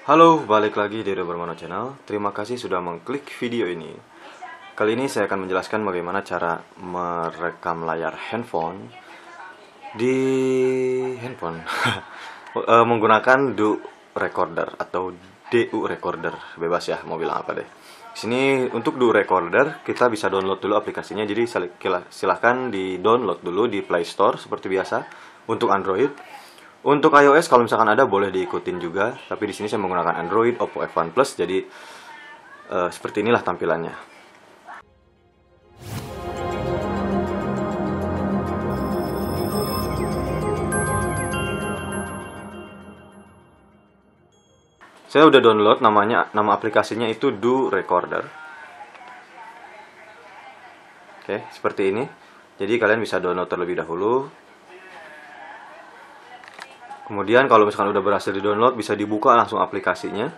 Halo, balik lagi di Bermono Channel. Terima kasih sudah mengklik video ini. Kali ini saya akan menjelaskan bagaimana cara merekam layar handphone di handphone menggunakan DU recorder atau DU recorder. Bebas ya, mau bilang apa deh. Di sini untuk DU recorder kita bisa download dulu aplikasinya. Jadi silahkan di-download dulu di Play Store seperti biasa untuk Android. Untuk iOS kalau misalkan ada boleh diikutin juga, tapi di sini saya menggunakan Android Oppo F1 Plus, jadi seperti inilah tampilannya. Saya udah download, nama aplikasinya itu DU Recorder. Oke, seperti ini. Jadi kalian bisa download terlebih dahulu. Kemudian kalau misalkan udah berhasil di-download, bisa dibuka langsung aplikasinya.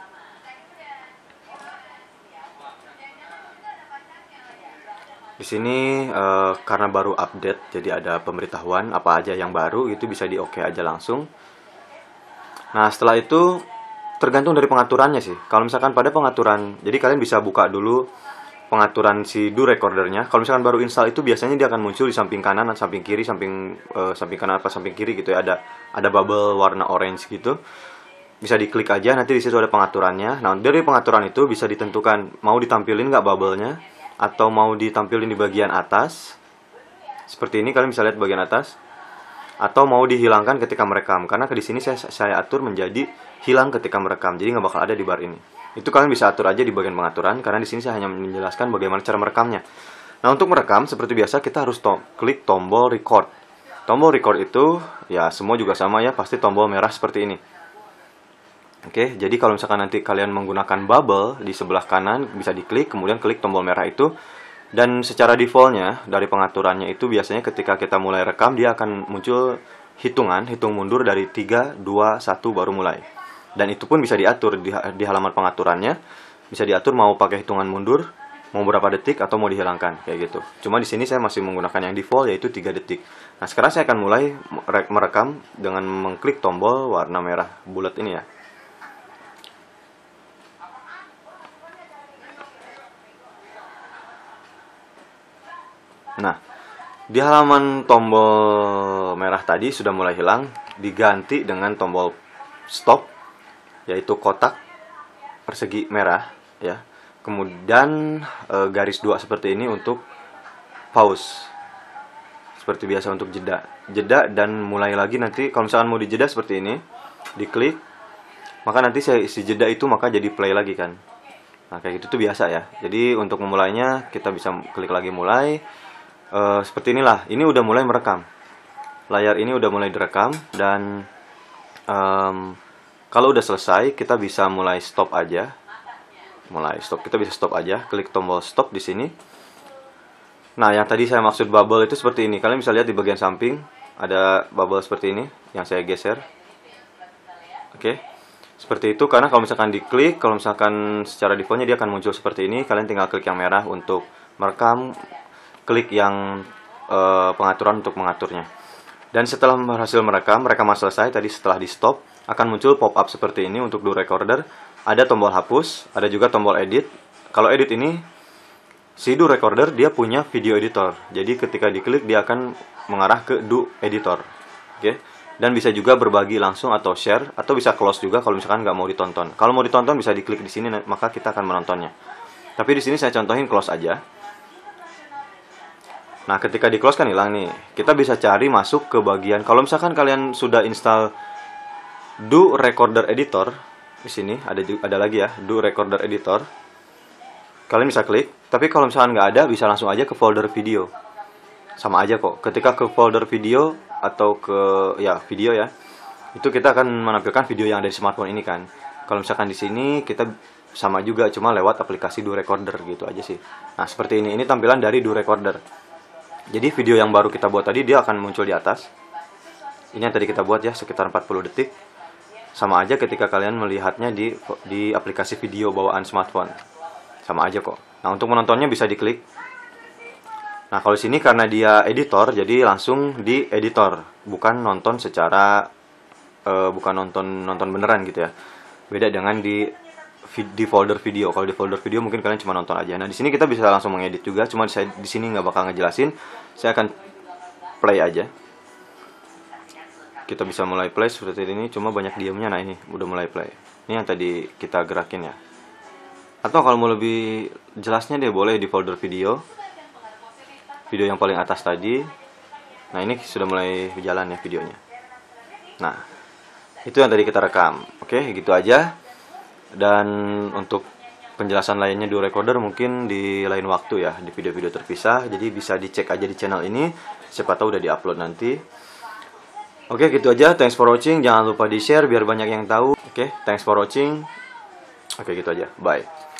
Di sini karena baru update, jadi ada pemberitahuan apa aja yang baru, itu bisa di-oke aja langsung. Nah, setelah itu tergantung dari pengaturannya sih. Kalau misalkan pada pengaturan, jadi kalian bisa buka dulu pengaturan si DU recordernya. Kalau misalkan baru install itu biasanya dia akan muncul di samping kanan, samping kiri, samping kanan apa samping kiri gitu ya. Ada bubble warna orange gitu. Bisa diklik aja, nanti di situ ada pengaturannya. Nah, dari pengaturan itu bisa ditentukan mau ditampilin nggak bubble-nya atau mau ditampilin di bagian atas. Seperti ini kalian bisa lihat bagian atas. Atau mau dihilangkan ketika merekam, karena di sini saya atur menjadi hilang ketika merekam, jadi nggak bakal ada di bar ini. Itu kalian bisa atur aja di bagian pengaturan, karena di sini saya hanya menjelaskan bagaimana cara merekamnya. Nah, untuk merekam seperti biasa kita harus klik tombol record. Tombol record itu ya semua juga sama ya, pasti tombol merah seperti ini. Oke, jadi kalau misalkan nanti kalian menggunakan bubble di sebelah kanan bisa diklik, kemudian klik tombol merah itu. Dan secara defaultnya dari pengaturannya itu biasanya ketika kita mulai rekam dia akan muncul hitung mundur dari 3, 2, 1 baru mulai. Dan itu pun bisa diatur di halaman pengaturannya. Bisa diatur mau pakai hitungan mundur, mau berapa detik atau mau dihilangkan kayak gitu. Cuma di sini saya masih menggunakan yang default yaitu 3 detik. Nah, sekarang saya akan mulai merekam dengan mengklik tombol warna merah bulat ini ya. Nah, di halaman tombol merah tadi sudah mulai hilang, diganti dengan tombol stop, yaitu kotak persegi merah, ya. Kemudian garis 2 seperti ini untuk pause. Seperti biasa untuk jeda dan mulai lagi nanti kalau misalkan mau dijeda seperti ini, diklik, maka nanti si jeda itu maka jadi play lagi kan. Nah, kayak gitu tuh biasa ya. Jadi untuk memulainya kita bisa klik lagi mulai. Seperti inilah, ini udah mulai merekam. Layar ini udah mulai direkam dan kalau udah selesai kita bisa mulai stop aja. Kita bisa stop aja, klik tombol stop di sini. Nah, yang tadi saya maksud bubble itu seperti ini. Kalian bisa lihat di bagian samping ada bubble seperti ini yang saya geser. Oke. Seperti itu, karena kalau misalkan diklik, kalau misalkan secara defaultnya dia akan muncul seperti ini. Kalian tinggal klik yang merah untuk merekam, klik yang pengaturan untuk mengaturnya. Dan setelah berhasil rekaman selesai, tadi setelah di stop, akan muncul pop-up seperti ini untuk DU recorder. Ada tombol hapus, ada juga tombol edit. Kalau edit ini, si DU recorder dia punya video editor. Jadi ketika diklik dia akan mengarah ke DU editor. Oke. Dan bisa juga berbagi langsung atau share, atau bisa close juga kalau misalkan nggak mau ditonton. Kalau mau ditonton bisa diklik di sini, maka kita akan menontonnya. Tapi di sini saya contohin close aja. Nah, ketika di close kan hilang nih. Kita bisa cari masuk ke bagian, kalau misalkan kalian sudah install DU recorder editor, di sini ada lagi ya, DU recorder editor. Kalian bisa klik, tapi kalau misalkan nggak ada, bisa langsung aja ke folder video. Sama aja kok. Ketika ke folder video atau ke video ya, itu kita akan menampilkan video yang ada di smartphone ini kan. Kalau misalkan di sini kita sama juga, cuma lewat aplikasi DU recorder gitu aja sih. Nah, seperti ini. Ini tampilan dari DU recorder. Jadi video yang baru kita buat tadi dia akan muncul di atas. Ini yang tadi kita buat ya, sekitar 40 detik. Sama aja ketika kalian melihatnya di aplikasi video bawaan smartphone. Sama aja kok. Nah, untuk menontonnya bisa diklik. Nah, kalau sini karena dia editor, jadi langsung di editor, bukan nonton secara bukan nonton beneran gitu ya. Beda dengan di folder video. Kalau di folder video mungkin kalian cuma nonton aja. Nah, di sini kita bisa langsung mengedit juga, cuma saya di sini nggak bakal ngejelasin. Saya akan play aja. Kita bisa mulai play seperti ini, cuma banyak diamnya. Nah, ini udah mulai play. Ini yang tadi kita gerakin ya. Atau kalau mau lebih jelasnya deh, boleh di folder video. Video yang paling atas tadi. Nah, ini sudah mulai jalan ya videonya. Nah, itu yang tadi kita rekam. Oke, gitu aja. Dan untuk penjelasan lainnya dual recorder mungkin di lain waktu ya, di video-video terpisah. Jadi bisa dicek aja di channel ini, siapa tahu udah diupload nanti. Oke, gitu aja. Thanks for watching. Jangan lupa di-share biar banyak yang tahu. Oke, thanks for watching. Oke, gitu aja. Bye.